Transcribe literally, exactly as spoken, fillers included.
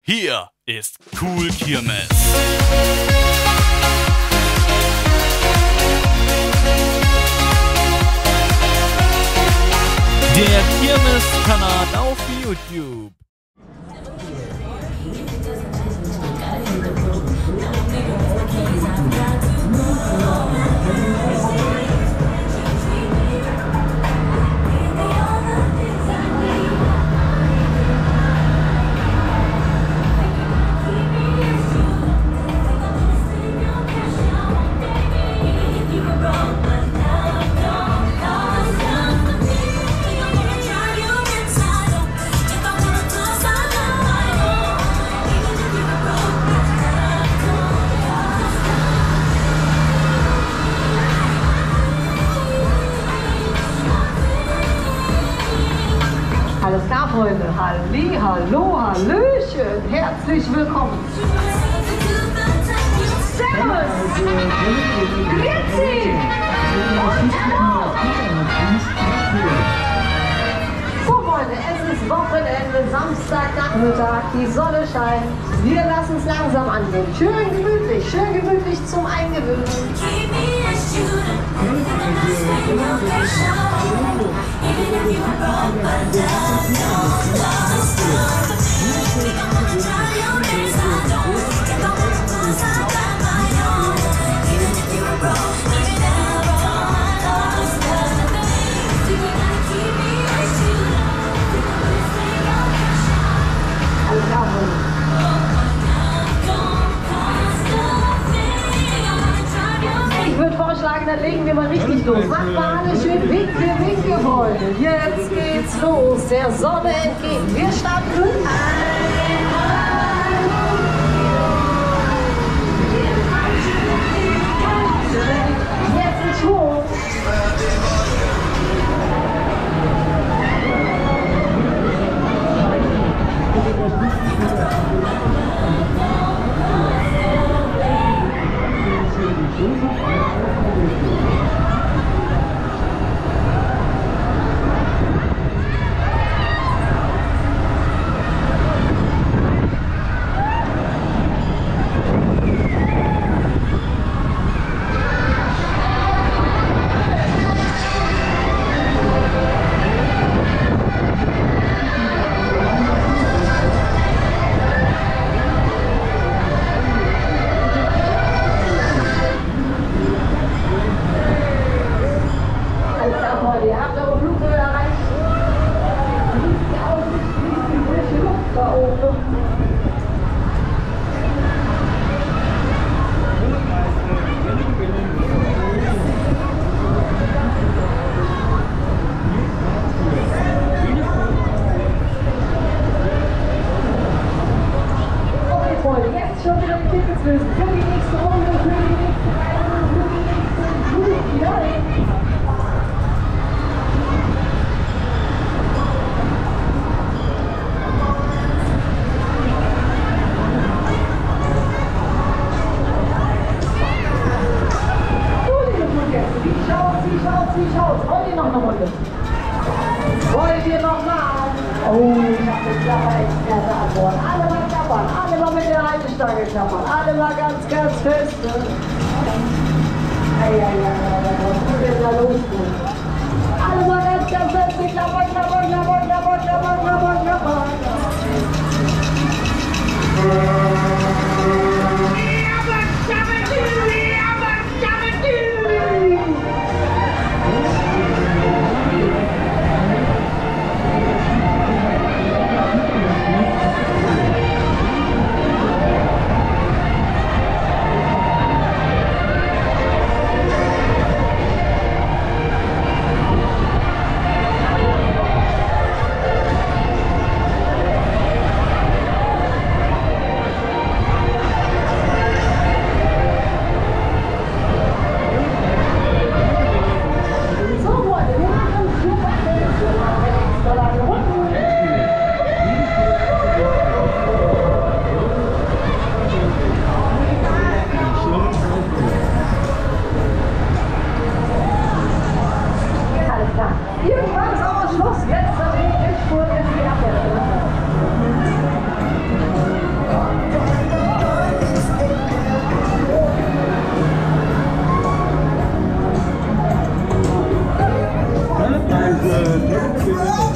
Hier ist Cool Kirmes. Der Kirmes-Kanal auf YouTube. Alles klar, Freunde. Halli, hallo, hallöchen. Herzlich willkommen. Servus. Grüezi. Und hallo. So, Freunde, es ist Wochenende, Samstagnachmittag, die Sonne scheint. Wir lassen es langsam angehen. Schön gemütlich, schön gemütlich zum Eingewöhnen. Ich würde vorschlagen, dann legen wir mal richtig los. Macht mal alle schön winke, winke, Freunde. Jetzt geht's los, der Sonne entgegen. Wir starten nun jetzt in Schwung. Wollt ihr noch mal? Oh, ich hab eine klare Experte an Bord. Alle mal klappern, alle mal mit der Haltestange klappern, alle mal ganz, ganz fest. Eieiei, was tut denn da los? Alle mal ganz, ganz fest klappern, klappern, klappern, klappern, klappern, klappern, klappern. äh,